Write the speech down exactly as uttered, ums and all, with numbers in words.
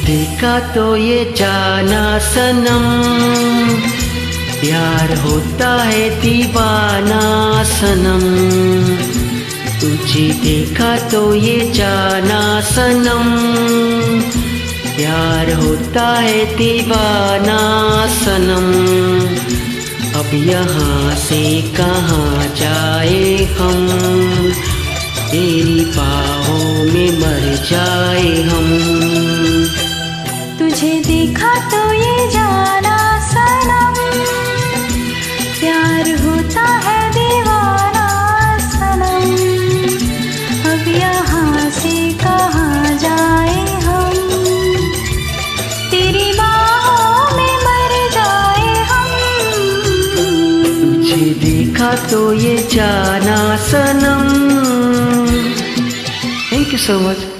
देखा तो ये जाना सनम, प्यार होता है दीवाना सनम। तुझे देखा तो ये जाना सनम, प्यार होता है दीवाना सनम। अब यहाँ से कहाँ जाए हम, तेरी बाहों में मर जाए हम। तुझे देखा तो ये जाना सनम, प्यार होता है दीवाना सनम। अब यहाँ से कहाँ जाए हम, तेरी बाहों में मर जाए हम। तुझे देखा तो ये जाना सनम। Thank you so much.